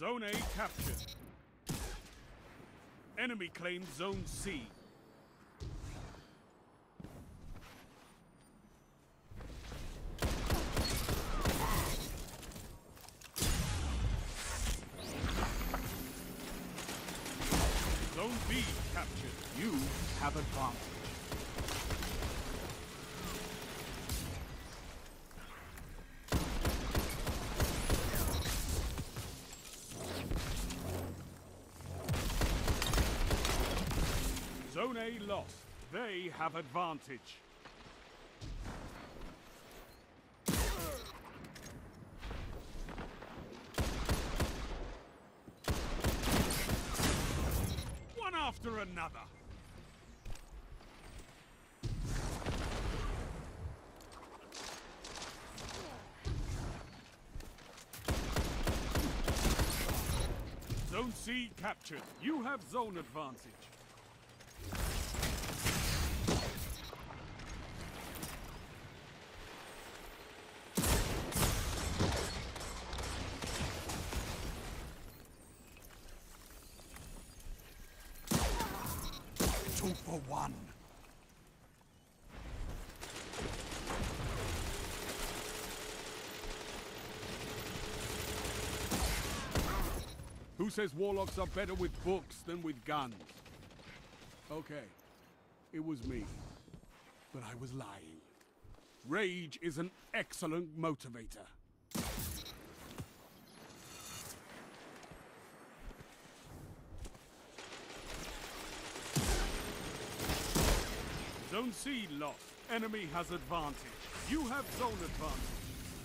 Zone A captured. Enemy claims Zone C. Zone B captured. You have advantage. Zone A lost. They have advantage. One after another. Zone C captured. You have zone advantage. Two for one. Who says warlocks are better with books than with guns? Okay, it was me. But I was lying. Rage is an excellent motivator. Zone C lost. Enemy has advantage. You have zone advantage.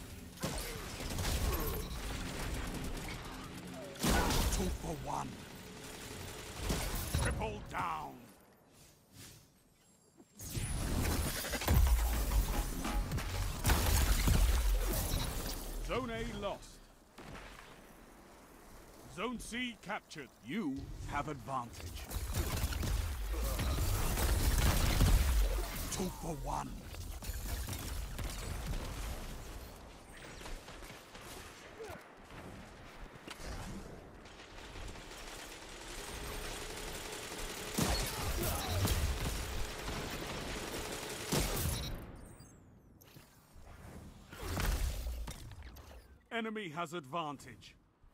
Two for one. Triple down. Zone A lost. Zone C captured. You have advantage. Two for one. Enemy has advantage.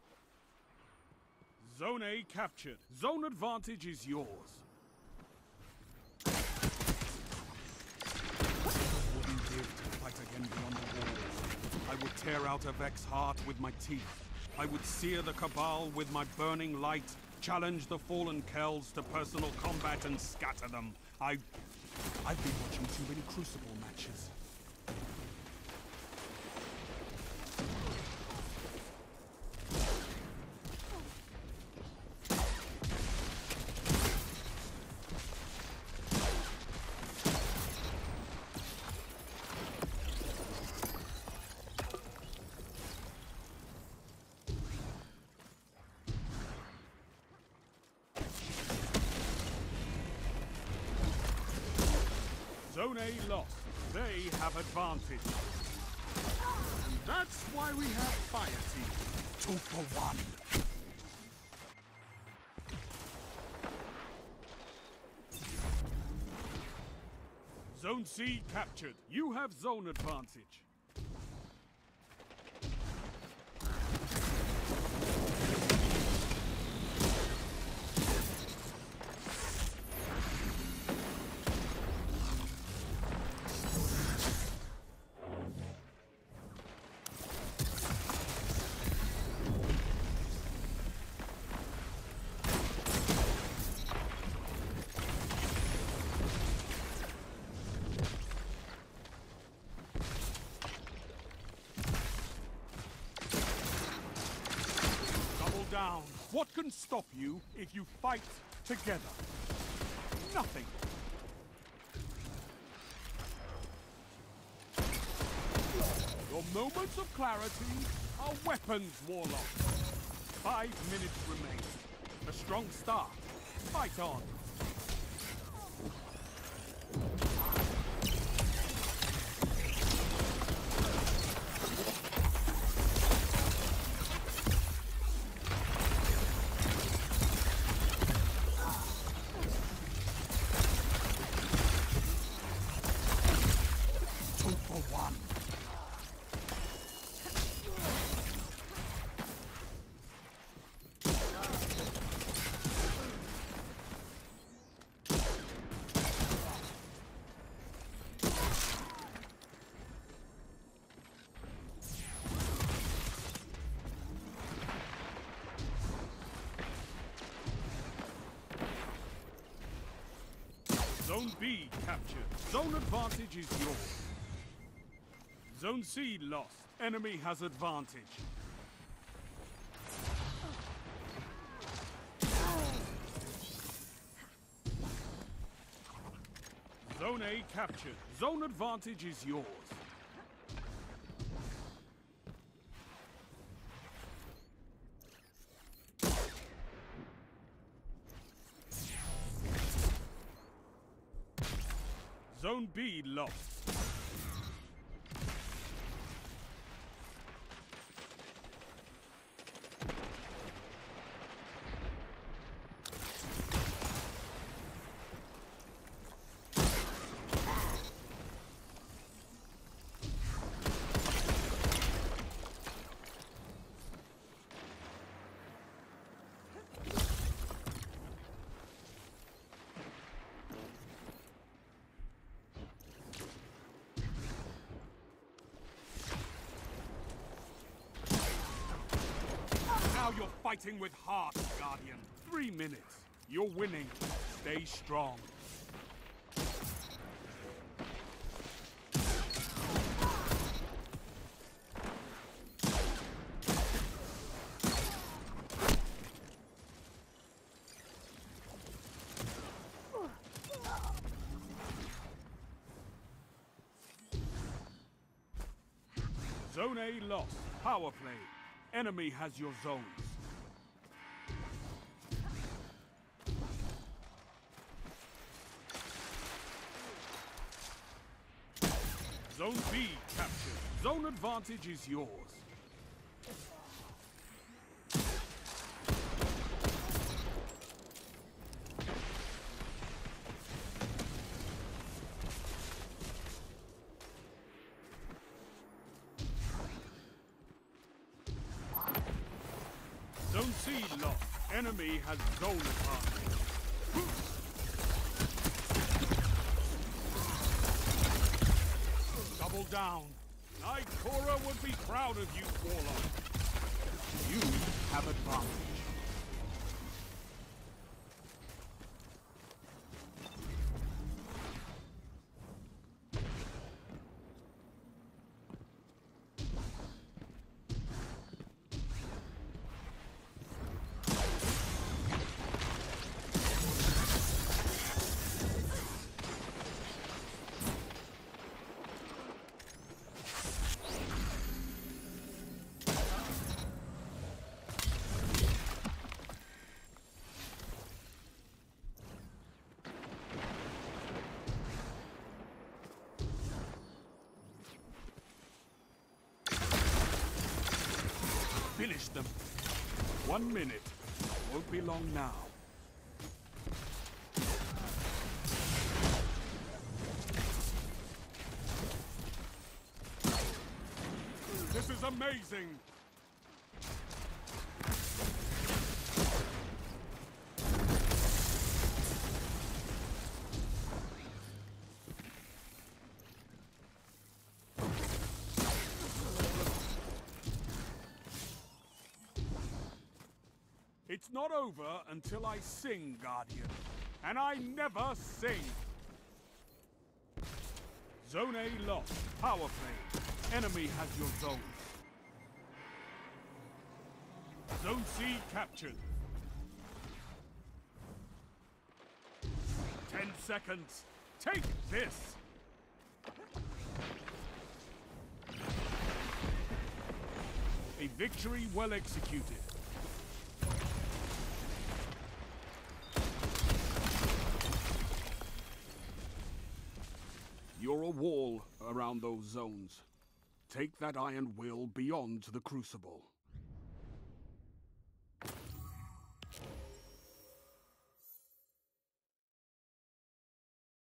Zone A captured. Zone advantage is yours. Wouldn't give to fight again beyond the walls. I would tear out a Vex heart with my teeth. I would sear the Cabal with my burning light, challenge the fallen Kells to personal combat and scatter them. I've been watching too many Crucible matches. Zone A lost. They have advantage. And that's why we have Fire Team. Two for one. Zone C captured. You have zone advantage. Down. What can stop you if you fight together? Nothing. Your moments of clarity are weapons, Warlock. 5 minutes remain. A strong start. Fight on. Zone B captured. Zone advantage is yours. Zone C lost. Enemy has advantage. Zone A captured. Zone advantage is yours. Zone B lost. Now you're fighting with heart, Guardian. 3 minutes. You're winning. Stay strong. Zone A lost. Power play. Enemy has your zones. Zone B captured. Zone advantage is yours. Zone C lost. Enemy has zone advantage. Double down. Ikora would be proud of you, Warlock. You have advantage. Finish them. 1 minute. Won't be long now. This is amazing! It's not over until I sing, Guardian. And I never sing! Zone A lost. Power play. Enemy has your zone. Zone C captured. 10 seconds. Take this! A victory well executed. You're a wall around those zones. Take that iron will beyond the Crucible.